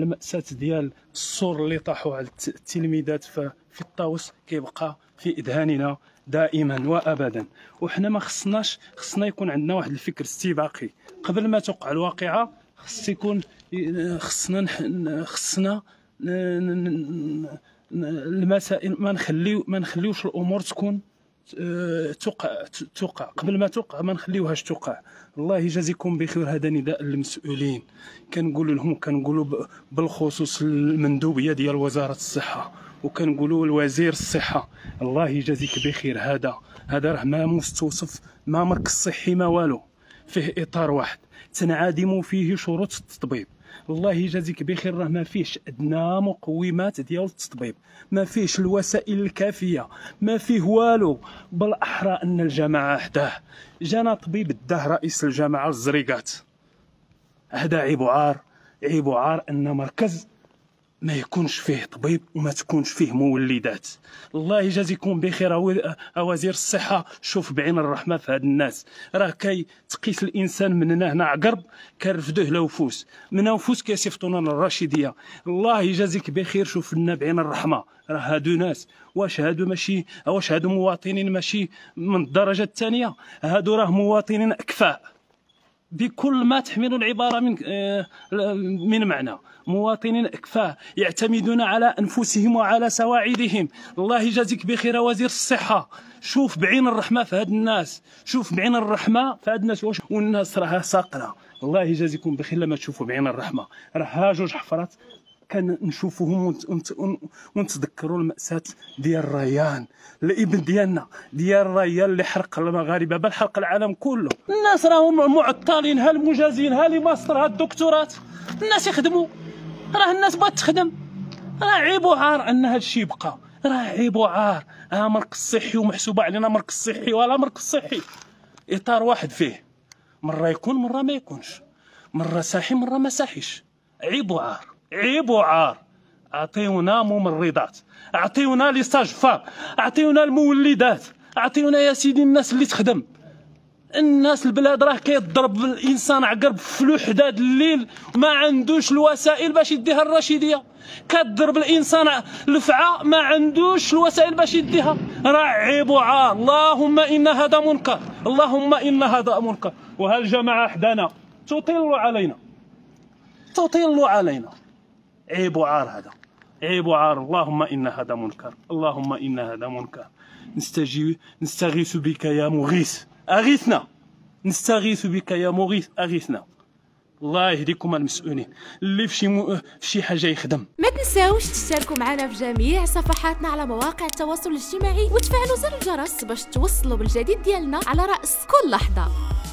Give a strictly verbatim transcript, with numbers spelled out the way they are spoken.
المأساة ديال الصور اللي طاحوا على التلميذات في الطاوس كيبقى في اذهاننا دائما وابدا. وحنا ما خصناش خصنا يكون عندنا واحد الفكر استباقي قبل ما توقع الواقعه. خص يكون خصنا خصنا المسائل ما نخليو ما نخليوش الامور تكون توقع توقع قبل ما توقع، ما نخليوهاش توقع. الله يجازيكم بخير. هذا نداء للمسؤولين، كنقول لهم كنقولوا بالخصوص المندوبيه ديال وزاره الصحه، وكنقولوا لوزير الصحه الله يجازيك بخير. هذا هذا راه ما مستوصف، ما مركز صحي ما والو، فيه اطار واحد تنعدم فيه شروط التطبيب. الله يجازيك بخير، راه ما فيهش ادنى مقومات ديال التطبيب، ما فيهش الوسائل الكافيه، ما فيه والو. بالاحرى ان الجماعه حداه جانا طبيب داه رئيس الجامعه الزريقات. هذا عيب عار، عيب عار ان مركز ما يكونش فيه طبيب وما تكونش فيه مولدات. الله يجازيكم بخير وزير الصحه، شوف بعين الرحمه في هاد الناس. راه كي تقيس الانسان من هنا عقرب كنرفدوه لوفوس، من وفوس كيصيفطونا للرشيديه. الله يجازيك بخير، شوف لنا بعين الرحمه. راه هادو ناس، واش هادو ماشي واش هادو مواطنين ماشي من الدرجه الثانيه؟ هادو راه مواطنين اكفاء بكل ما تحمل العبارة من من معنى. مواطنين اكفاء يعتمدون على انفسهم وعلى سواعدهم. الله يجازيك بخير وزير الصحة، شوف بعين الرحمة في هاد الناس، شوف بعين الرحمة في هاد الناس. والناس راها ساقنا. الله يجازيكم بخير لما تشوفوا بعين الرحمة. راه ها جوج حفرات كنشوفوهم ونتذكروا المأساة ديال ريان، الابن ديالنا ديال ريان اللي حرق المغاربه بل حرق العالم كله. الناس راهم معطلين، ها المجازين ها لي ماستر ها الدكتورات، الناس يخدموا. راه الناس بغات تخدم. راه عيب وعار ان هذا الشيء يبقى. راه عيب وعار. ها مركز صحي ومحسوبه علينا مركز صحي ولا مركز صحي، اطار واحد فيه، مره يكون مره ما يكونش، مره صحي مره ما صحيش. عيب وعار، عيب وعار. اعطيونا ممرضات، اعطيونا لي ساج-فام، اعطيونا المولدات، اعطيونا يا سيدي الناس اللي تخدم. الناس البلاد راه كيضرب الانسان عقرب في الوحداد الليل ما عندوش الوسائل باش يديها الرشيديه، كتضرب الانسان الفعه ما عندوش الوسائل باش يديها. راه عيب وعار. اللهم ان هذا منكر، اللهم ان هذا منكر. وهالجماعه حدانا تطل علينا، تطل علينا. عيب وعار هذا، عيب وعار. اللهم ان هذا منكر، اللهم ان هذا منكر. نستجيب نستغيث بك يا مغيث اغيثنا، نستغيث بك يا مغيث اغيثنا. الله يهديكم المسؤولين اللي في شي م... في شي حاجه يخدم. ما تنساوش تشتركوا معنا في جميع صفحاتنا على مواقع التواصل الاجتماعي وتفعلوا زر الجرس باش توصلوا بالجديد ديالنا على رأس كل لحظه.